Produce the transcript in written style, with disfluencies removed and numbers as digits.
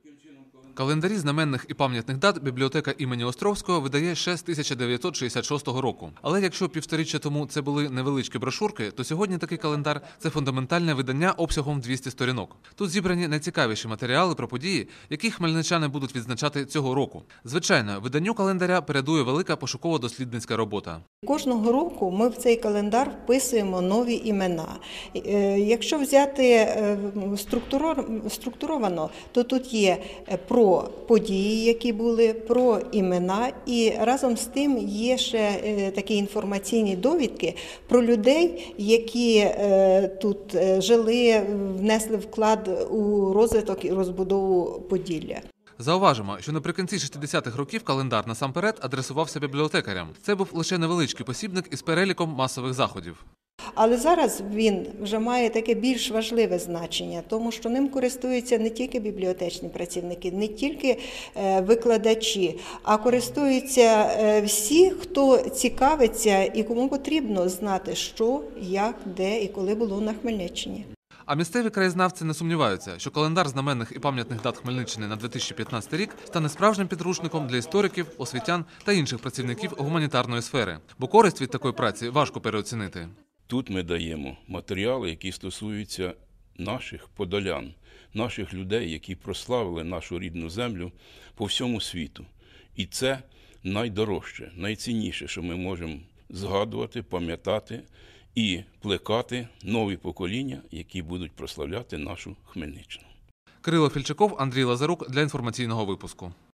Календарі знаменних і пам'ятних дат бібліотека імені Островського видає ще з 1966 року. Але якщо півсторіччя тому це були невеличкі брошурки, то сьогодні такий календар – це фундаментальне видання обсягом 200 сторінок. Тут зібрані найцікавіші матеріали про події, які хмельничани будуть відзначати цього року. Звичайно, виданню календаря передує велика пошуково-дослідницька робота. Кожного року ми в цей календар вписуємо нові імена. Якщо взяти структуровано, то тут є про події, які були, про імена, і разом з тим є ще такі інформаційні довідки про людей, які тут жили, внесли вклад у розвиток і розбудову Поділля. Зауважимо, що наприкінці 60-х років календар насамперед адресувався бібліотекарям. Це був лише невеличкий посібник із переліком масових заходів. Але зараз він вже має таке більш важливе значення, тому що ним користуються не тільки бібліотечні працівники, не тільки викладачі, а користуються всі, хто цікавиться і кому потрібно знати, що, як, де і коли було на Хмельниччині. А місцеві краєзнавці не сумніваються, що календар знаменних і пам'ятних дат Хмельниччини на 2015 рік стане справжнім підручником для істориків, освітян та інших працівників гуманітарної сфери. Бо користь від такої праці важко переоцінити. Тут ми даємо матеріали, які стосуються наших подолян, наших людей, які прославили нашу рідну землю по всьому світу. І це найдорожче, найцінніше, що ми можемо згадувати, пам'ятати і плекати нові покоління, які будуть прославляти нашу Хмельниччину. Кирило Фільчаков, Андрій Лазарук для інформаційного випуску.